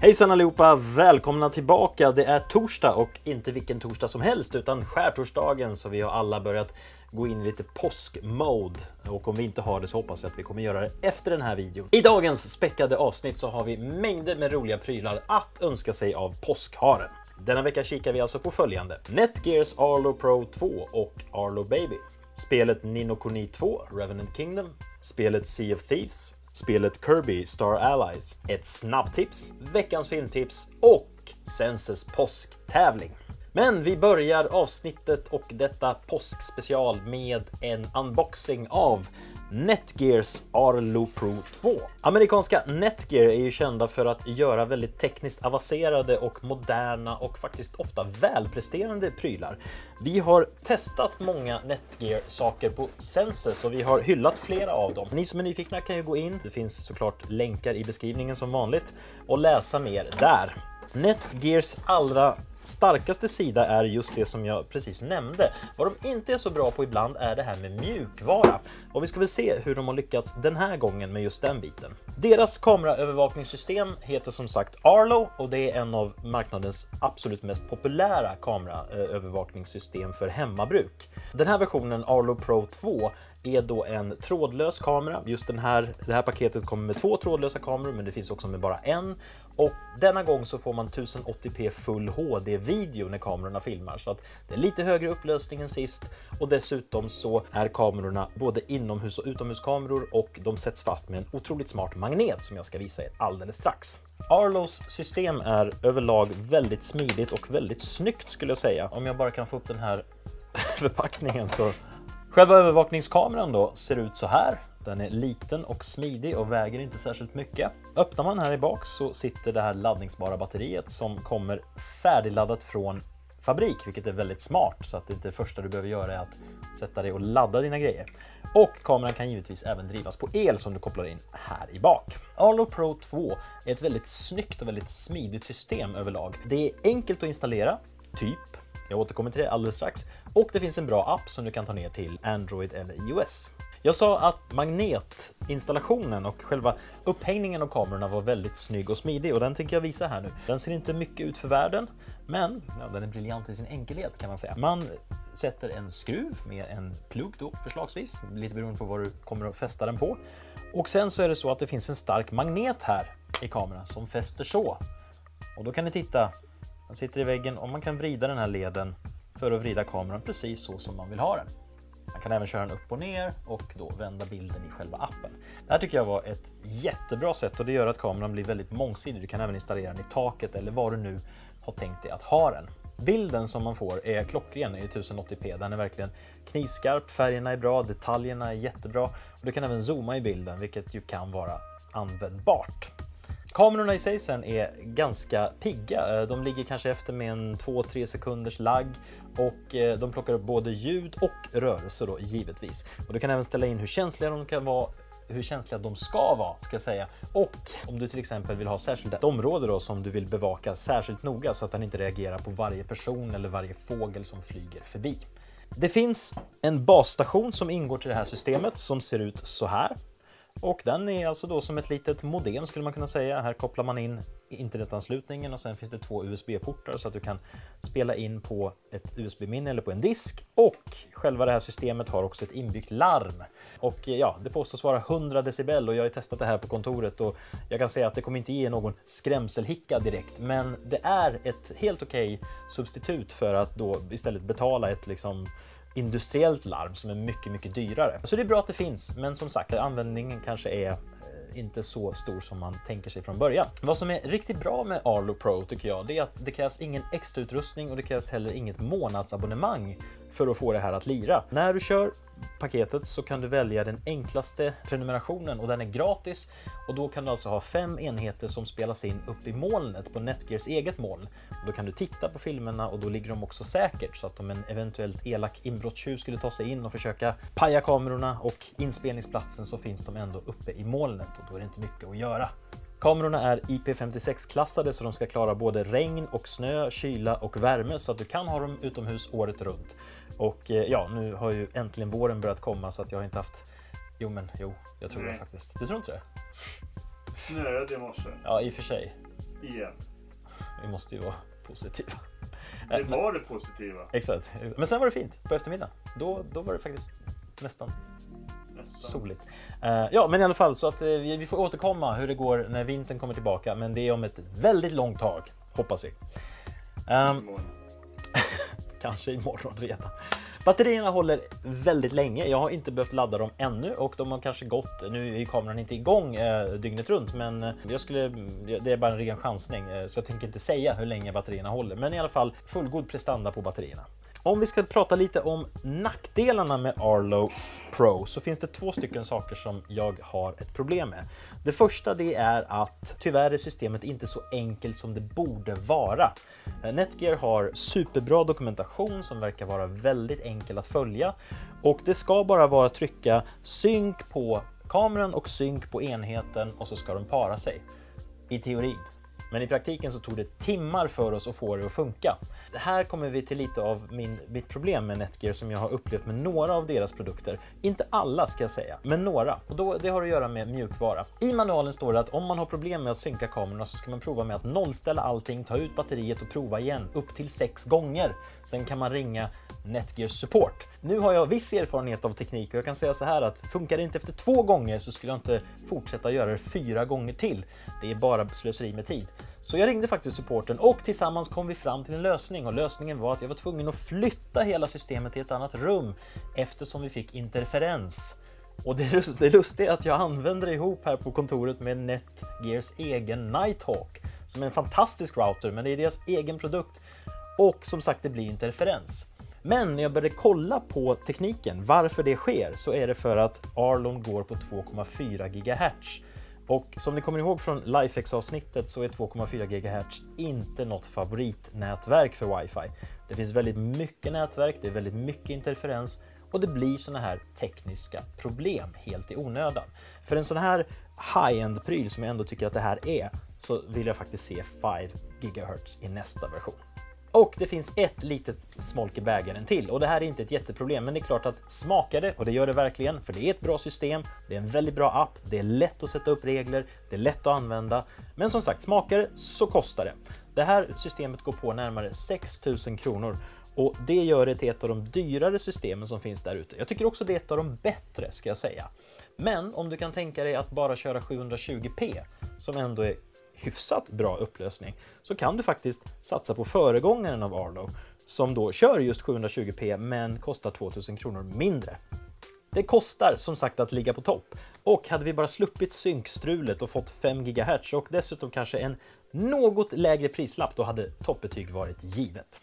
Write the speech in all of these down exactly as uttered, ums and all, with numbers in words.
Hejsan allihopa, välkomna tillbaka. Det är torsdag och inte vilken torsdag som helst utan skärtorsdagen, så vi har alla börjat gå in i lite påskmode. Och om vi inte har det så hoppas jag att vi kommer göra det efter den här videon. I dagens späckade avsnitt så har vi mängder med roliga prylar att önska sig av påskharen. Denna vecka kikar vi alltså på följande: Netgears Arlo Pro två och Arlo Baby, spelet Ni no Kuni två Revenant Kingdom, spelet Sea of Thieves, spelet Kirby Star Allies, ett snabbtips, veckans filmtips och Senses påsktävling. Men vi börjar avsnittet och detta påskspecial med en unboxing av Netgears Arlo Pro två. Amerikanska Netgear är ju kända för att göra väldigt tekniskt avancerade och moderna och faktiskt ofta välpresterande prylar. Vi har testat många Netgear-saker på Senses och vi har hyllat flera av dem. Ni som är nyfikna kan ju gå in, det finns såklart länkar i beskrivningen som vanligt, och läsa mer där. Netgears allra starkaste sida är just det som jag precis nämnde. Vad de inte är så bra på ibland är det här med mjukvara. Och vi ska väl se hur de har lyckats den här gången med just den biten. Deras kameraövervakningssystem heter som sagt Arlo och det är en av marknadens absolut mest populära kameraövervakningssystem för hemmabruk. Den här versionen Arlo Pro två är då en trådlös kamera. Just den här, det här paketet kommer med två trådlösa kameror, men det finns också med bara en. Och denna gång så får man tusen åttio p full H D-video när kamerorna filmar. Så att det är lite högre upplösning än sist. Och dessutom så är kamerorna både inomhus- och utomhuskameror och de sätts fast med en otroligt smart magnet som jag ska visa er alldeles strax. Arlos system är överlag väldigt smidigt och väldigt snyggt skulle jag säga. Om jag bara kan få upp den här förpackningen så... Själva övervakningskameran då ser ut så här. Den är liten och smidig och väger inte särskilt mycket. Öppnar man här i bak så sitter det här laddningsbara batteriet som kommer färdigladdat från fabrik, vilket är väldigt smart, så att det inte det första du behöver göra är att sätta dig och ladda dina grejer. Och kameran kan givetvis även drivas på el som du kopplar in här i bak. Arlo Pro två är ett väldigt snyggt och väldigt smidigt system överlag. Det är enkelt att installera, typ. Jag återkommer till det alldeles strax. Och det finns en bra app som du kan ta ner till Android eller iOS. Jag sa att magnetinstallationen och själva upphängningen av kamerorna var väldigt snygg och smidig, och den tänker jag visa här nu. Den ser inte mycket ut för världen, men ja, den är briljant i sin enkelhet kan man säga. Man sätter en skruv med en plugg då förslagsvis, lite beroende på vad du kommer att fästa den på. Och sen så är det så att det finns en stark magnet här i kameran som fäster så. Och då kan ni titta. Den sitter i väggen och man kan vrida den här leden för att vrida kameran precis så som man vill ha den. Man kan även köra den upp och ner och då vända bilden i själva appen. Det här tycker jag var ett jättebra sätt och det gör att kameran blir väldigt mångsidig. Du kan även installera den i taket eller var du nu har tänkt dig att ha den. Bilden som man får är klockren i tusen åttio p. Den är verkligen knivskarp, färgerna är bra, detaljerna är jättebra. Och du kan även zooma i bilden, vilket ju kan vara användbart. Kamerorna i sig sen är ganska pigga. De ligger kanske efter med en två till tre sekunders lagg och de plockar upp både ljud och rörelse då givetvis. Och du kan även ställa in hur känsliga de kan vara, hur känsliga de ska vara ska jag säga. Och om du till exempel vill ha särskilt ett område då som du vill bevaka särskilt noga så att den inte reagerar på varje person eller varje fågel som flyger förbi. Det finns en basstation som ingår till det här systemet som ser ut så här. Och den är alltså då som ett litet modem skulle man kunna säga. Här kopplar man in internetanslutningen och sen finns det två U S B-portar så att du kan spela in på ett U S B-minne eller på en disk. Och själva det här systemet har också ett inbyggt larm. Och ja, det påstås vara hundra decibel och jag har testat det här på kontoret och jag kan säga att det kommer inte ge någon skrämselhicka direkt. Men det är ett helt okej substitut för att då istället betala ett liksom industriellt larm som är mycket, mycket dyrare. Så det är bra att det finns, men som sagt, användningen kanske är inte så stor som man tänker sig från början. Vad som är riktigt bra med Arlo Pro tycker jag, det är att det krävs ingen extra utrustning och det krävs heller inget månadsabonnemang för att få det här att lira. När du kör paketet så kan du välja den enklaste prenumerationen och den är gratis, och då kan du alltså ha fem enheter som spelas in upp i molnet på Netgears eget moln. Och då kan du titta på filmerna och då ligger de också säkert, så att om en eventuellt elak inbrottstjuv skulle ta sig in och försöka paja kamerorna och inspelningsplatsen så finns de ändå uppe i molnet och då är det inte mycket att göra. Kamerorna är I P femtiosex-klassade så de ska klara både regn och snö, kyla och värme så att du kan ha dem utomhus året runt. Och ja, nu har ju äntligen våren börjat komma så att jag har inte haft... Jo men, jo, jag tror Nej. det faktiskt. Du tror inte det? Snöade i morse. Ja, i och för sig. Igen. Vi måste ju vara positiva. Det var det positiva. Exakt. Men sen var det fint på eftermiddagen. Då, då var det faktiskt nästan, nästan. soligt. Uh, ja, men i alla fall så att uh, vi, vi får återkomma hur det går när vintern kommer tillbaka. Men det är om ett väldigt långt tag, hoppas vi. Um, kanske imorgon redan. Batterierna håller väldigt länge. Jag har inte behövt ladda dem ännu och de har kanske gått, nu är ju kameran inte igång eh, dygnet runt, men jag skulle, det är bara en ren chansning eh, så jag tänker inte säga hur länge batterierna håller, men i alla fall fullgod prestanda på batterierna. Om vi ska prata lite om nackdelarna med Arlo Pro så finns det två stycken saker som jag har ett problem med. Det första det är att tyvärr är systemet inte så enkelt som det borde vara. Netgear har superbra dokumentation som verkar vara väldigt enkel att följa och det ska bara vara att trycka synk på kameran och synk på enheten och så ska de para sig. I teorin. Men i praktiken så tog det timmar för oss att få det att funka. Det här kommer vi till lite av min, mitt problem med Netgear som jag har upplevt med några av deras produkter. Inte alla ska jag säga, men några. Och då, det har att göra med mjukvara. I manualen står det att om man har problem med att synka kamerorna så ska man prova med att nollställa allting, ta ut batteriet och prova igen upp till sex gånger. Sen kan man ringa Netgear support. Nu har jag viss erfarenhet av teknik och jag kan säga så här att funkar det inte efter två gånger så skulle jag inte fortsätta göra det fyra gånger till. Det är bara slöseri med tid. Så jag ringde faktiskt supporten och tillsammans kom vi fram till en lösning och lösningen var att jag var tvungen att flytta hela systemet till ett annat rum eftersom vi fick interferens. Och det är lustigt att jag använder det ihop här på kontoret med Netgears egen Nighthawk som är en fantastisk router, men det är deras egen produkt och som sagt det blir interferens. Men när jag började kolla på tekniken, varför det sker, så är det för att Arlon går på två komma fyra gigahertz. Och som ni kommer ihåg från LifeX-avsnittet så är två komma fyra gigahertz inte något favoritnätverk för Wi-Fi. Det finns väldigt mycket nätverk, det är väldigt mycket interferens och det blir såna här tekniska problem helt i onödan. För en sån här high-end-pryl som jag ändå tycker att det här är så vill jag faktiskt se fem gigahertz i nästa version. Och det finns ett litet smolk i bägaren till och det här är inte ett jätteproblem, men det är klart att smakar det, och det gör det verkligen för det är ett bra system, det är en väldigt bra app, det är lätt att sätta upp regler, det är lätt att använda, men som sagt smakar det så kostar det. Det här systemet går på närmare sex tusen kronor och det gör det till ett av de dyrare systemen som finns där ute. Jag tycker också det är ett av de bättre ska jag säga. Men om du kan tänka dig att bara köra sjuhundratjugo p som ändå är hyfsat bra upplösning så kan du faktiskt satsa på föregångaren av Arlo som då kör just sjuhundratjugo p men kostar två tusen kronor mindre. Det kostar som sagt att ligga på topp och hade vi bara sluppit synkstrulet och fått fem gigahertz och dessutom kanske en något lägre prislapp då hade toppbetyg varit givet.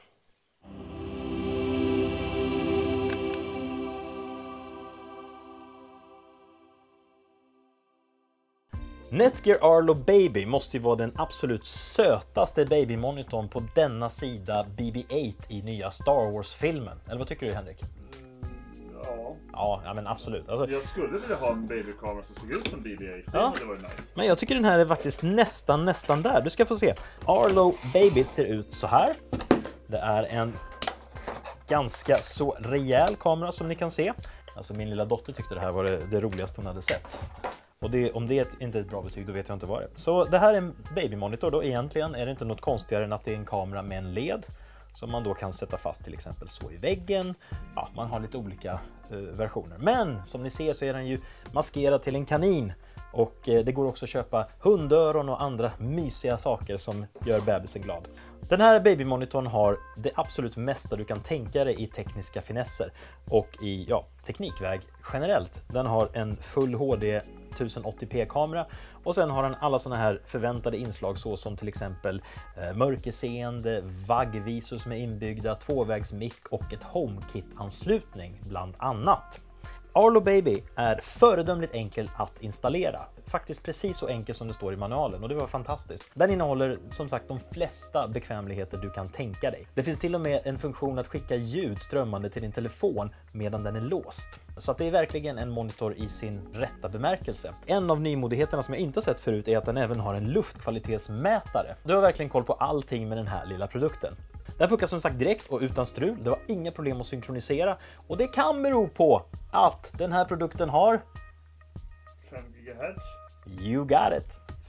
Netgear Arlo Baby måste ju vara den absolut sötaste babymonitorn på denna sida B B åtta i nya Star Wars-filmen. Eller vad tycker du, Henrik? Mm, ja. Ja, ja, men absolut. Alltså, jag skulle vilja ha en babykamera som såg ut som B B åtta. Ja. Det var nice. Men jag tycker den här är faktiskt nästan, nästan där. Du ska få se. Arlo Baby ser ut så här. Det är en ganska så rejäl kamera som ni kan se. Alltså min lilla dotter tyckte det här var det, det roligaste hon hade sett. Och det, om det är inte ett bra betyg, då vet jag inte vad det är. Så det här är en babymonitor då. Egentligen är det inte något konstigare än att det är en kamera med en led som man då kan sätta fast till exempel så i väggen. Ja, man har lite olika eh, versioner. Men som ni ser så är den ju maskerad till en kanin. Och eh, det går också att köpa hundöron och andra mysiga saker som gör bebisen glad. Den här babymonitorn har det absolut mesta du kan tänka dig i tekniska finesser och i ja, teknikväg generellt. Den har en full H D tusen åttio p kamera och sen har den alla såna här förväntade inslag så som till exempel eh, mörkerseende, vaggvisor som är inbyggda, tvåvägsmick och ett HomeKit-anslutning bland annat. Arlo Baby är föredömligt enkel att installera. Faktiskt precis så enkel som det står i manualen och det var fantastiskt. Den innehåller som sagt de flesta bekvämligheter du kan tänka dig. Det finns till och med en funktion att skicka ljud strömmande till din telefon medan den är låst. Så att det är verkligen en monitor i sin rätta bemärkelse. En av nymodigheterna som jag inte har sett förut är att den även har en luftkvalitetsmätare. Du har verkligen koll på allting med den här lilla produkten. Den funkar som sagt direkt och utan strul. Det var inga problem att synkronisera och det kan bero på att den här produkten har fem gigahertz. You got it!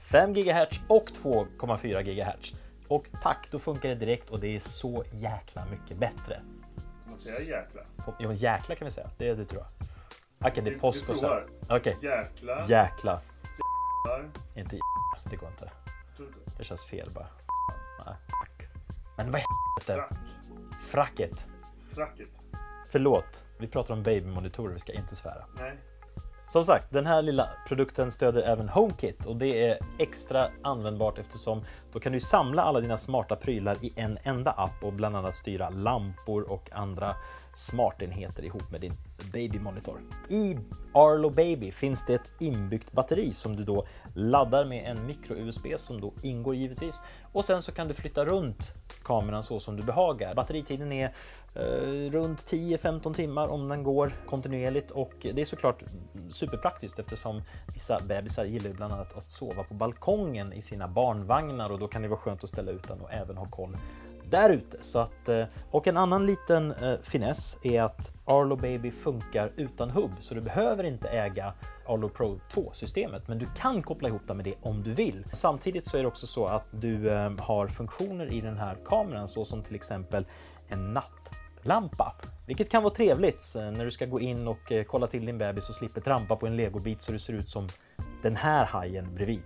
fem gigahertz och två komma fyra gigahertz. Och tack, då funkar det direkt och det är så jäkla mycket bättre. Man säger jäkla. Ja, jäkla kan vi säga. Det är det tror jag. Okej, okay, det är påsk och så. Okej. Okay. Jäkla. Jäkla. Jäklar. Inte det går inte. Det känns fel bara. Nej, fuck. Men vad heter det? Fracket. Fracket. Förlåt, vi pratar om babymonitorer, vi ska inte svära. Nej. Som sagt, den här lilla produkten stöder även HomeKit och det är extra användbart eftersom då kan du samla alla dina smarta prylar i en enda app och bland annat styra lampor och andra smartenheter ihop med din babymonitor. I Arlo Baby finns det ett inbyggt batteri som du då laddar med en micro-U S B som då ingår givetvis och sen så kan du flytta runt kameran så som du behagar. Batteritiden är eh, runt tio femton timmar om den går kontinuerligt och det är såklart superpraktiskt eftersom vissa bebisar gillar bland annat att sova på balkongen i sina barnvagnar och då kan det vara skönt att ställa ut den och även ha koll där ute. Så att, och en annan liten eh, finess är att Arlo Baby funkar utan hubb så du behöver inte äga Arlo Pro två-systemet men du kan koppla ihop det med det om du vill. Samtidigt så är det också så att du eh, har funktioner i den här kameran så som till exempel en nattlampa. Vilket kan vara trevligt när du ska gå in och eh, kolla till din bebis och slipper trampa på en legobit så det ser ut som den här hajen bredvid.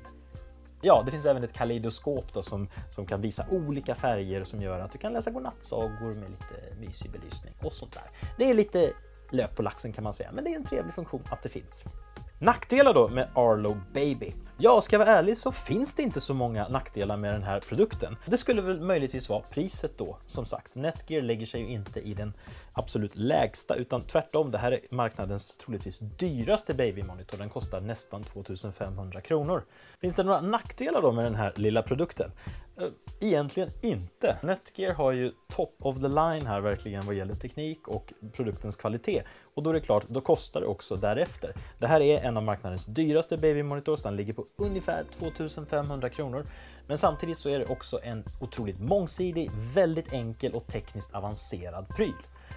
Ja, det finns även ett kaleidoskop då som, som kan visa olika färger som gör att du kan läsa godnattsagor med lite mysig belysning och sånt där. Det är lite lök på laxen kan man säga, men det är en trevlig funktion att det finns. Nackdelar då med Arlo Baby. Ja, ska jag vara ärlig så finns det inte så många nackdelar med den här produkten. Det skulle väl möjligtvis vara priset då, som sagt. Netgear lägger sig ju inte i den absolut lägsta utan tvärtom, det här är marknadens troligtvis dyraste babymonitor. Den kostar nästan två tusen femhundra kronor. Finns det några nackdelar då med den här lilla produkten? Egentligen inte. Netgear har ju top of the line här verkligen vad gäller teknik och produktens kvalitet. Och då är det klart, då kostar det också därefter. Det här är en av marknadens dyraste babymonitors, den ligger på ungefär två tusen femhundra kronor. Men samtidigt så är det också en otroligt mångsidig, väldigt enkel och tekniskt avancerad pryl.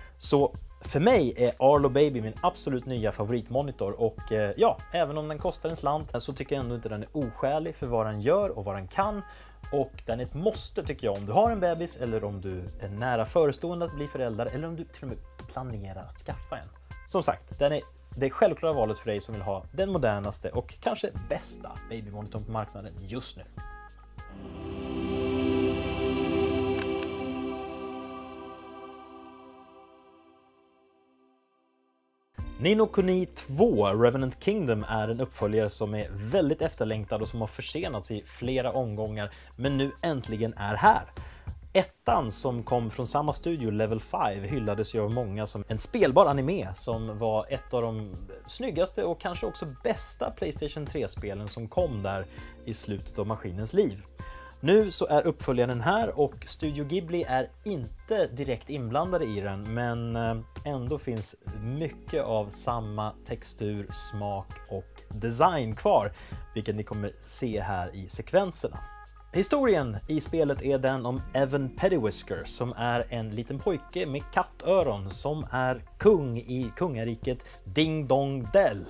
Så för mig är Arlo Baby min absolut nya favoritmonitor och eh, ja, även om den kostar en slant så tycker jag ändå inte den är oskälig för vad den gör och vad den kan. Och den är ett måste tycker jag om du har en bebis eller om du är nära förestående att bli förälder eller om du till och med planerar att skaffa en. Som sagt, den är det självklara valet för dig som vill ha den modernaste och kanske bästa babymonitorn på marknaden just nu. Ni no Kuni två Revenant Kingdom är en uppföljare som är väldigt efterlängtad och som har försenats i flera omgångar men nu äntligen är här. Ettan som kom från samma studio, Level fem, hyllades ju av många som en spelbar anime som var ett av de snyggaste och kanske också bästa PlayStation tre-spelen som kom där i slutet av maskinens liv. Nu så är uppföljaren här och Studio Ghibli är inte direkt inblandade i den men ändå finns mycket av samma textur, smak och design kvar, vilket ni kommer se här i sekvenserna. Historien i spelet är den om Evan Pettiwhisker som är en liten pojke med kattöron som är kung i kungariket Ding Dong Dell.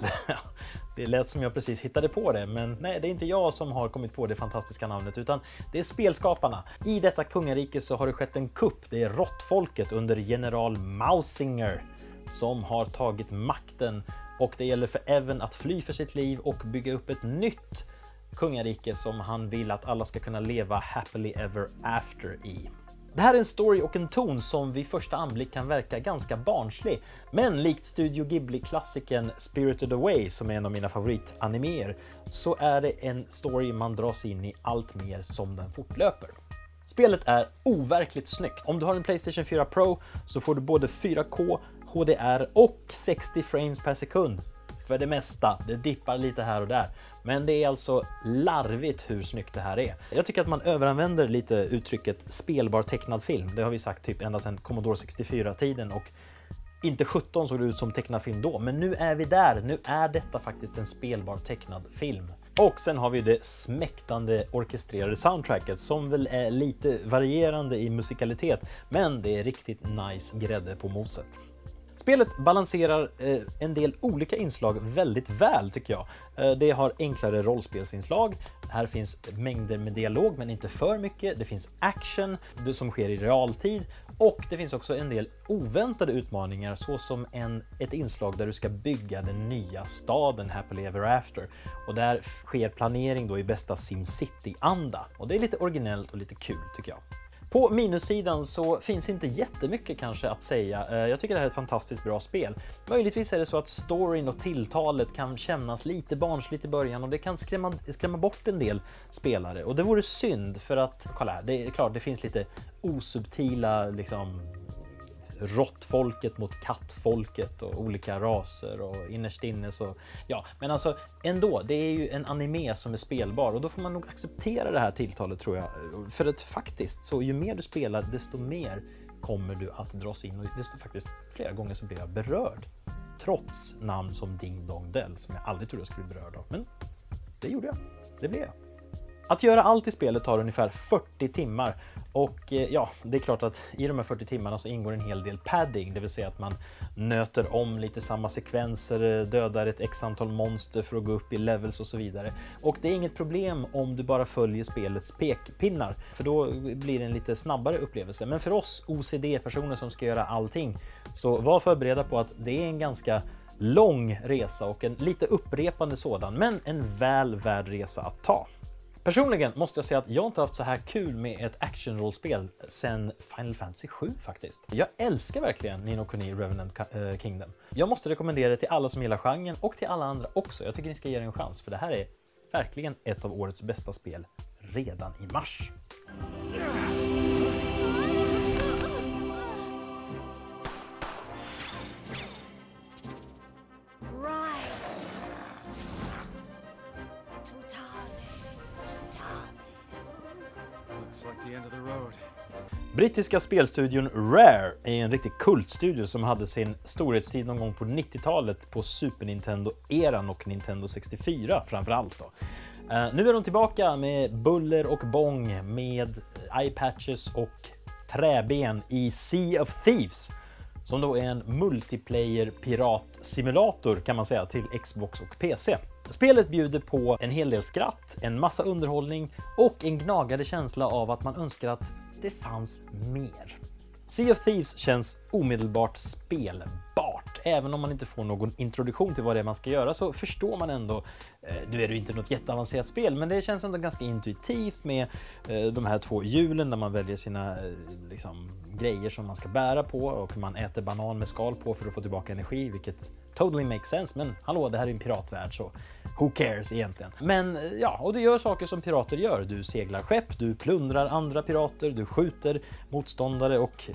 Det lät som jag precis hittade på det, men nej, det är inte jag som har kommit på det fantastiska namnet utan det är spelskaparna. I detta kungarike så har det skett en kupp, det är råttfolket under general Mausinger som har tagit makten och det gäller för Evan att fly för sitt liv och bygga upp ett nytt kungarike som han vill att alla ska kunna leva happily ever after i. Det här är en story och en ton som vid första anblick kan verka ganska barnslig, men likt Studio Ghibli-klassikern Spirited Away som är en av mina favoritanimeer så är det en story man dras in i allt mer som den fortlöper. Spelet är overkligt snyggt. Om du har en PlayStation fyra Pro så får du både fyra K, H D R och sextio frames per sekund. För det mesta, det dippar lite här och där. Men det är alltså larvigt hur snyggt det här är. Jag tycker att man överanvänder lite uttrycket spelbar tecknad film. Det har vi sagt typ ända sedan Commodore sextiofyra-tiden och inte sjutton såg det ut som tecknad film då. Men nu är vi där, nu är detta faktiskt en spelbar tecknad film. Och sen har vi det smäktande orkestrerade soundtracket som väl är lite varierande i musikalitet. Men det är riktigt nice grädde på moset. Spelet balanserar eh, en del olika inslag väldigt väl tycker jag. Eh, det har enklare rollspelsinslag, här finns mängder med dialog men inte för mycket, det finns action det som sker i realtid och det finns också en del oväntade utmaningar såsom en, ett inslag där du ska bygga den nya staden Happily Ever After och där sker planering då i bästa SimCity-anda och det är lite originellt och lite kul tycker jag. På minussidan så finns inte jättemycket kanske att säga. Jag tycker det här är ett fantastiskt bra spel. Möjligtvis är det så att storyn och tilltalet kan kännas lite barnsligt i början och det kan skrämma, skrämma bort en del spelare. Och det vore synd för att, kolla här, det är klart det finns lite osubtila liksom råttfolket mot kattfolket och olika raser och innerst inne så ja, men alltså ändå, det är ju en anime som är spelbar och då får man nog acceptera det här tilltalet tror jag, för att faktiskt så ju mer du spelar desto mer kommer du att dras in och desto faktiskt flera gånger så blir jag berörd trots namn som Ding Dong Dell som jag aldrig trodde jag skulle bli berörd av, men det gjorde jag, det blev jag. Att göra allt i spelet tar ungefär fyrtio timmar och ja, det är klart att i de här fyrtio timmarna så ingår en hel del padding, det vill säga att man nöter om lite samma sekvenser, dödar ett x antal monster för att gå upp i levels och så vidare. Och det är inget problem om du bara följer spelets pekpinnar, för då blir det en lite snabbare upplevelse. Men för oss O C D-personer som ska göra allting, så var förberedda på att det är en ganska lång resa och en lite upprepande sådan, men en väl värd resa att ta. Personligen måste jag säga att jag inte haft så här kul med ett action-rollspel sedan Final Fantasy sju faktiskt. Jag älskar verkligen Ni no Kuni Revenant Kingdom. Jag måste rekommendera det till alla som gillar genren och till alla andra också. Jag tycker ni ska ge det en chans för det här är verkligen ett av årets bästa spel redan i mars. Brittiska spelstudion Rare är en riktig kultstudio som hade sin storhetstid någon gång på nittiotalet på Super Nintendo-eran och Nintendo sextiofyra framförallt då. Uh, nu är de tillbaka med buller och bång med eye-patches och träben i Sea of Thieves som då är en multiplayer piratsimulator kan man säga till Xbox och P C. Spelet bjuder på en hel del skratt, en massa underhållning och en gnagande känsla av att man önskar att det fanns mer. Sea of Thieves känns omedelbart spelbart. Även om man inte får någon introduktion till vad det är man ska göra så förstår man ändå, eh, nu är det ju inte något jätteavancerat spel, men det känns ändå ganska intuitivt med eh, de här två hjulen där man väljer sina eh, liksom, grejer som man ska bära på och man äter banan med skal på för att få tillbaka energi, vilket totally makes sense, men hallå, det här är en piratvärld så who cares egentligen. Men ja, och du gör saker som pirater gör. Du seglar skepp, du plundrar andra pirater, du skjuter motståndare och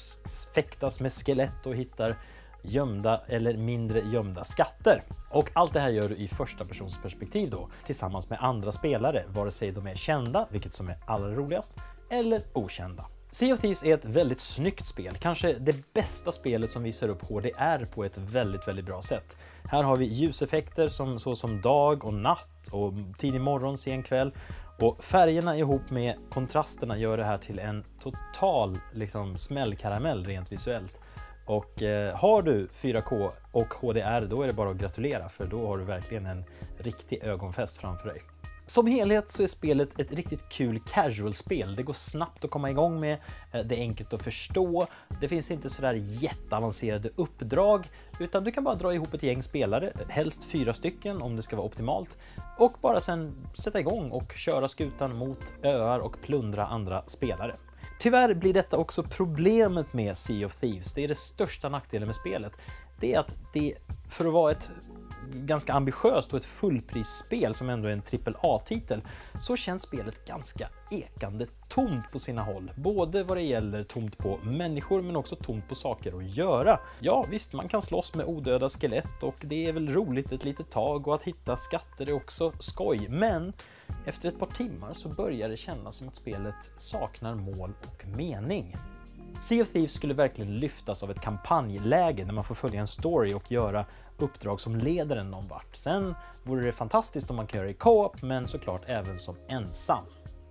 fäktas med skelett och hittar gömda eller mindre gömda skatter. Och allt det här gör du i första persons perspektiv då, tillsammans med andra spelare, vare sig de är kända, vilket som är allra roligast, eller okända. Sea of Thieves är ett väldigt snyggt spel, kanske det bästa spelet som visar upp H D R på ett väldigt, väldigt bra sätt. Här har vi ljuseffekter som, så som dag och natt och tidig morgon, sen kväll. Och färgerna ihop med kontrasterna gör det här till en total liksom, smällkaramell rent visuellt. Och eh, har du fyra K och H D R då är det bara att gratulera, för då har du verkligen en riktig ögonfest framför dig. Som helhet så är spelet ett riktigt kul casual-spel. Det går snabbt att komma igång med, det är enkelt att förstå, det finns inte sådär jätteavancerade uppdrag, utan du kan bara dra ihop ett gäng spelare, helst fyra stycken om det ska vara optimalt, och bara sen sätta igång och köra skutan mot öar och plundra andra spelare. Tyvärr blir detta också problemet med Sea of Thieves. Det är det största nackdelen med spelet. Det är att det, för att vara ett ganska ambitiöst och ett fullprisspel som ändå är en trippel A-titel, så känns spelet ganska ekande tomt på sina håll. Både vad det gäller tomt på människor men också tomt på saker att göra. Ja visst, man kan slåss med odöda skelett och det är väl roligt ett litet tag, och att hitta skatter är också skoj. Men efter ett par timmar så börjar det kännas som att spelet saknar mål och mening. Sea of Thieves skulle verkligen lyftas av ett kampanjläge där man får följa en story och göra uppdrag som leder en någon vart. Sen vore det fantastiskt om man kan göra i co-op, men såklart även som ensam.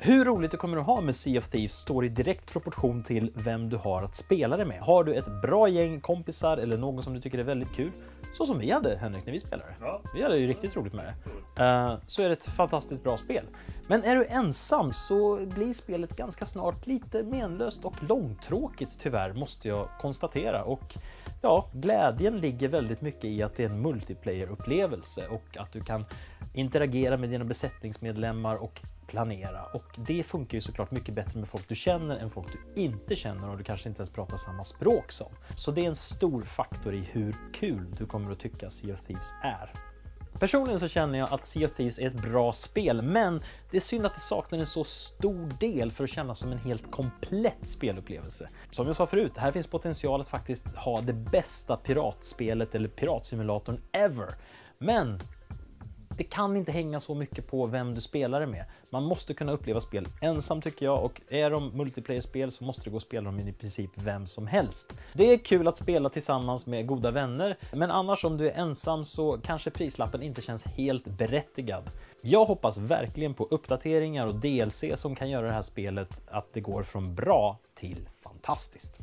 Hur roligt du kommer att ha med Sea of Thieves står i direkt proportion till vem du har att spela det med. Har du ett bra gäng kompisar eller någon som du tycker är väldigt kul, så som vi hade, Henrik, när vi spelade. Ja. Vi hade ju riktigt roligt med det. Uh, så är det ett fantastiskt bra spel. Men är du ensam så blir spelet ganska snart lite menlöst och långtråkigt, tyvärr, måste jag konstatera. Och ja, glädjen ligger väldigt mycket i att det är en multiplayer-upplevelse och att du kan interagera med dina besättningsmedlemmar och planera. Och det funkar ju såklart mycket bättre med folk du känner än folk du inte känner och du kanske inte ens pratar samma språk som. Så det är en stor faktor i hur kul du kommer att tycka Sea of Thieves är. Personligen så känner jag att Sea of Thieves är ett bra spel, men det är synd att det saknar en så stor del för att kännas som en helt komplett spelupplevelse. Som jag sa förut, här finns potential att faktiskt ha det bästa piratspelet eller piratsimulatorn ever. Men det kan inte hänga så mycket på vem du spelar det med. Man måste kunna uppleva spel ensam, tycker jag, och är de multiplayer-spel så måste det gå att spela dem i princip vem som helst. Det är kul att spela tillsammans med goda vänner, men annars om du är ensam så kanske prislappen inte känns helt berättigad. Jag hoppas verkligen på uppdateringar och D L C som kan göra det här spelet att det går från bra till fantastiskt.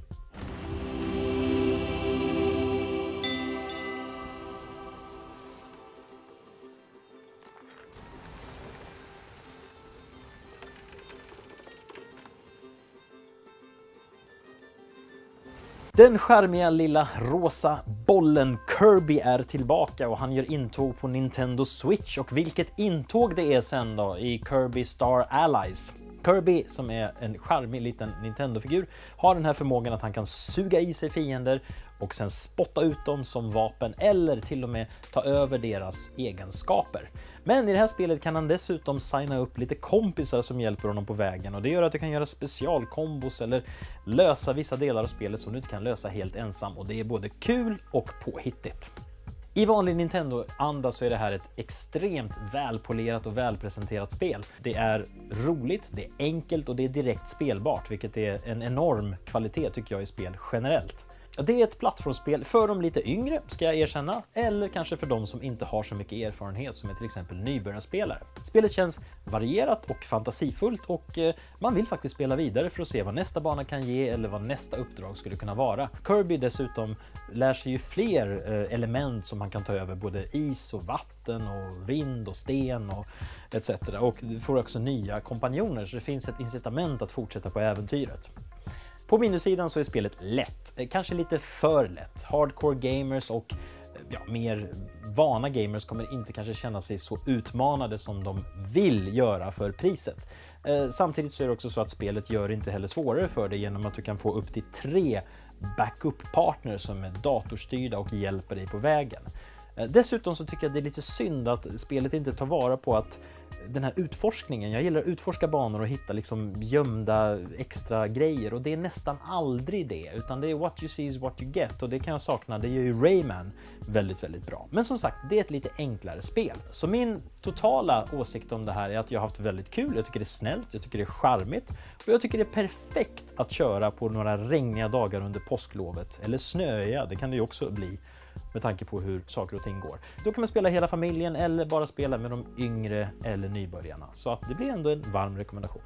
Den charmiga lilla rosa bollen Kirby är tillbaka och han gör intåg på Nintendo Switch. Och vilket intåg det är sen då i Kirby Star Allies. Kirby, som är en charmig liten Nintendo-figur, har den här förmågan att han kan suga i sig fiender och sen spotta ut dem som vapen eller till och med ta över deras egenskaper. Men i det här spelet kan han dessutom signa upp lite kompisar som hjälper honom på vägen, och det gör att du kan göra specialkombos eller lösa vissa delar av spelet som du inte kan lösa helt ensam, och det är både kul och påhittigt. I vanlig Nintendo-anda så är det här ett extremt välpolerat och välpresenterat spel. Det är roligt, det är enkelt och det är direkt spelbart, vilket är en enorm kvalitet tycker jag i spel generellt. Det är ett plattformsspel för de lite yngre, ska jag erkänna, eller kanske för de som inte har så mycket erfarenhet som är till exempel nybörjarspelare. Spelet känns varierat och fantasifullt och eh, man vill faktiskt spela vidare för att se vad nästa bana kan ge eller vad nästa uppdrag skulle kunna vara. Kirby dessutom lär sig ju fler eh, element som man kan ta över, både is och vatten och vind och sten och et cetera. Och du får också nya kompanjoner, så det finns ett incitament att fortsätta på äventyret. På minussidan så är spelet lätt, kanske lite för lätt. Hardcore gamers och ja, mer vana gamers kommer inte kanske känna sig så utmanade som de vill göra för priset. Eh, samtidigt så är det också så att spelet gör det inte heller svårare för dig genom att du kan få upp till tre backup-partners som är datorstyrda och hjälper dig på vägen. Dessutom så tycker jag det är lite synd att spelet inte tar vara på att den här utforskningen, jag gillar att utforska banor och hitta liksom gömda extra grejer, och det är nästan aldrig det, utan det är what you see is what you get, och det kan jag sakna. Det gör ju Rayman väldigt väldigt bra, men som sagt, det är ett lite enklare spel. Så min totala åsikt om det här är att jag har haft väldigt kul, jag tycker det är snällt, jag tycker det är charmigt och jag tycker det är perfekt att köra på några regniga dagar under påsklovet, eller snöiga, det kan det ju också bli med tanke på hur saker och ting går. Då kan man spela hela familjen eller bara spela med de yngre eller nybörjarna. Så att det blir ändå en varm rekommendation.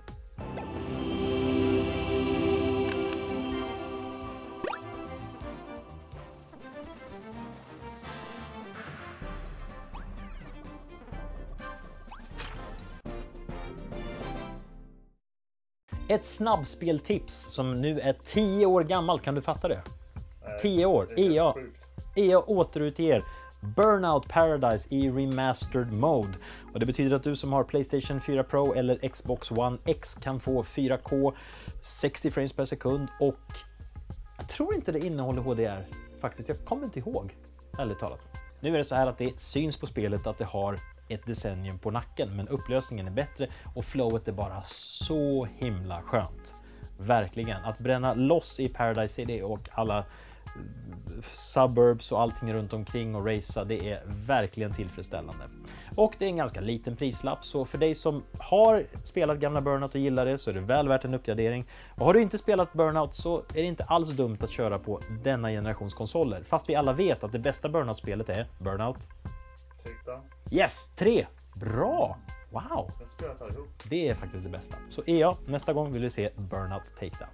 Ett snabbspeltips som nu är tio år gammalt, kan du fatta det? tio år, E A. E A återutger Burnout Paradise i remastered mode, och det betyder att du som har PlayStation fyra Pro eller Xbox One X kan få fyra K, sextio frames per sekund, och jag tror inte det innehåller H D R faktiskt, jag kommer inte ihåg, ärligt talat. Nu är det så här att det syns på spelet att det har ett decennium på nacken, men upplösningen är bättre och flowet är bara så himla skönt. Verkligen, att bränna loss i Paradise City och alla suburbs och allting runt omkring och racea, det är verkligen tillfredsställande. Och det är en ganska liten prislapp, så för dig som har spelat gamla Burnout och gillar det så är det väl värt en uppgradering. Och har du inte spelat Burnout så är det inte alls dumt att köra på denna generations konsoler, fast vi alla vet att det bästa Burnout-spelet är Burnout Take Down. Yes, tre! Bra! Wow! Jag spelat allihop. Det är faktiskt det bästa. Så är jag. Nästa gång vill vi se Burnout Takedown.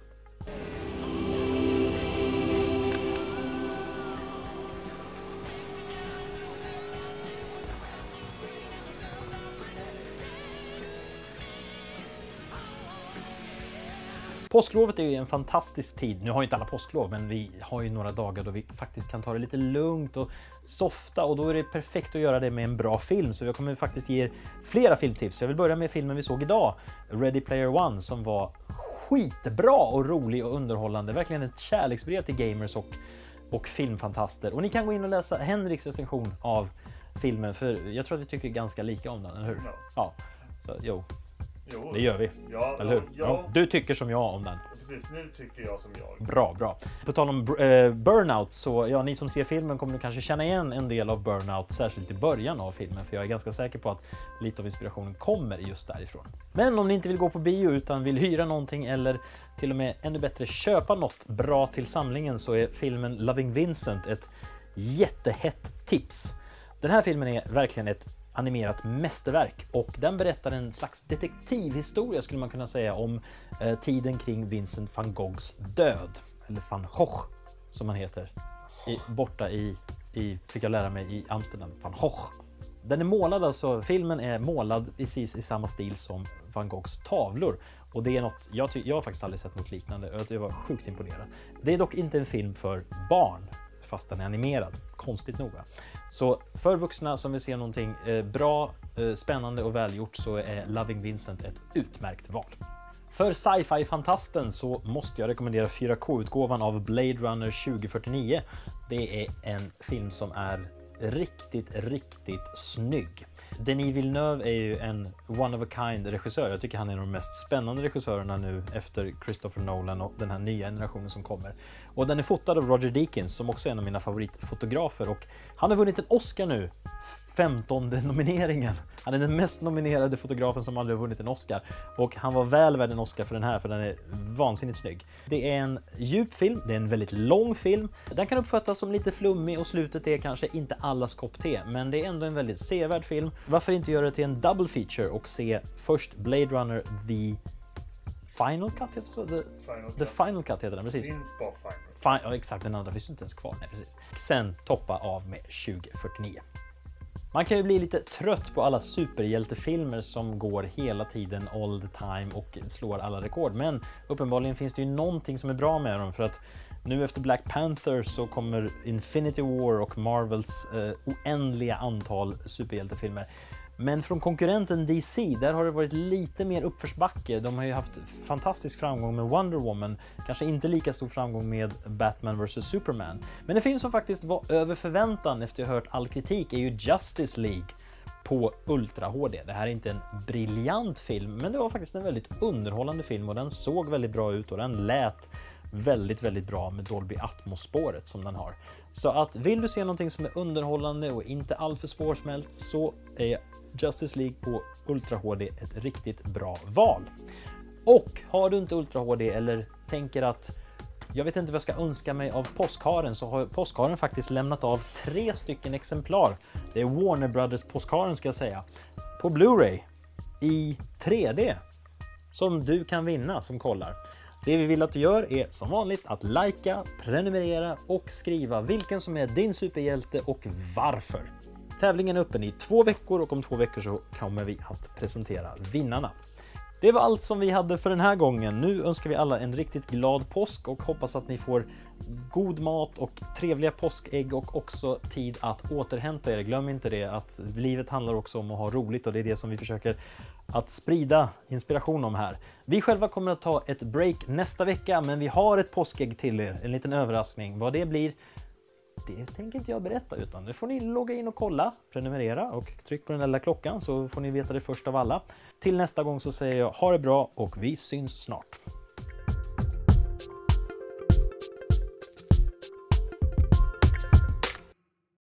Påsklovet är ju en fantastisk tid. Nu har ju inte alla påsklov, men vi har ju några dagar då vi faktiskt kan ta det lite lugnt och softa, och då är det perfekt att göra det med en bra film. Så jag kommer faktiskt ge er flera filmtips. Jag vill börja med filmen vi såg idag, Ready Player One, som var skitbra och rolig och underhållande. Verkligen ett kärleksbrev till gamers och, och filmfantaster. Och ni kan gå in och läsa Henriks recension av filmen, för jag tror att vi tycker ganska lika om den, eller hur? Ja. Ja, så jo. Jo. Det gör vi, Ja, eller hur? ja. Ja, du tycker som jag om den. Precis, nu tycker jag som jag. Bra, bra. På tal om eh, Burnout, så ja, ni som ser filmen kommer kanske känna igen en del av Burnout, särskilt i början av filmen, för jag är ganska säker på att lite av inspirationen kommer just därifrån. Men om ni inte vill gå på bio utan vill hyra någonting, eller till och med ännu bättre köpa något bra till samlingen, så är filmen Loving Vincent ett jättehett tips. Den här filmen är verkligen ett animerat mästerverk, och den berättar en slags detektivhistoria, skulle man kunna säga, om eh, tiden kring Vincent van Goghs död, eller van Gogh som han heter, I, borta i, i, fick jag lära mig, i Amsterdam, van Gogh. Den är målad, alltså filmen är målad precis i samma stil som van Goghs tavlor, och det är något, jag, ty, jag har faktiskt aldrig sett något liknande, och jag var sjukt imponerad. Det är dock inte en film för barn, fast den är animerad, konstigt nog. Så för vuxna som vill se någonting eh, bra, eh, spännande och välgjort, så är Loving Vincent ett utmärkt val. För sci-fi-fantasten så måste jag rekommendera fyra K-utgåvan av Blade Runner tjugo fyrtionio. Det är en film som är riktigt, riktigt snygg. Denis Villeneuve är ju en one of a kind regissör. Jag tycker han är en av de mest spännande regissörerna nu efter Christopher Nolan och den här nya generationen som kommer. Och den är fotad av Roger Deakins, som också är en av mina favoritfotografer, och han har vunnit en Oscar nu. femtonde nomineringen. Han är den mest nominerade fotografen som aldrig har vunnit en Oscar, och han var väl värd en Oscar för den här, för den är vansinnigt snygg. Det är en djup film, det är en väldigt lång film. Den kan uppfattas som lite flummig, och slutet är kanske inte allas kopp te, men det är ändå en väldigt sevärd film. Varför inte göra det till en double feature och se först Blade Runner The Final Cut heter det? The Final The Cut. Final Cut heter den, precis. Finns bara Final. Fin ja, exakt, den andra finns inte ens kvar. Nej, precis. Sen toppa av med tjugo fyrtionio. Man kan ju bli lite trött på alla superhjältefilmer som går hela tiden, all the time, och slår alla rekord. Men uppenbarligen finns det ju någonting som är bra med dem, för att nu efter Black Panther så kommer Infinity War och Marvels eh, oändliga antal superhjältefilmer. Men från konkurrenten D C, där har det varit lite mer uppförsbacke. De har ju haft fantastisk framgång med Wonder Woman, kanske inte lika stor framgång med Batman versus Superman. Men en film som faktiskt var över förväntan efter att ha hört all kritik är ju Justice League på Ultra H D. Det här är inte en briljant film, men det var faktiskt en väldigt underhållande film, och den såg väldigt bra ut och den lät väldigt, väldigt bra med Dolby Atmos-spåret som den har. Så att vill du se någonting som är underhållande och inte alltför svårsmält, så är Justice League på Ultra H D ett riktigt bra val. Och har du inte Ultra H D, eller tänker att jag vet inte vad jag ska önska mig av påskharen, så har påskharen faktiskt lämnat av tre stycken exemplar. Det är Warner Brothers påskharen, ska jag säga, på Blu-ray i tre D, som du kan vinna som kollar. Det vi vill att du gör är som vanligt att likea, prenumerera och skriva vilken som är din superhjälte och varför. Tävlingen är öppen i två veckor, och om två veckor så kommer vi att presentera vinnarna. Det var allt som vi hade för den här gången. Nu önskar vi alla en riktigt glad påsk och hoppas att ni får god mat och trevliga påskägg, och också tid att återhämta er. Glöm inte det, att livet handlar också om att ha roligt, och det är det som vi försöker att sprida inspiration om här. Vi själva kommer att ta ett break nästa vecka, men vi har ett påskägg till er, en liten överraskning. Vad det blir, det tänker inte jag berätta, utan det får ni logga in och kolla, prenumerera och tryck på den där klockan, så får ni veta det först av alla. Till nästa gång så säger jag ha det bra, och vi syns snart.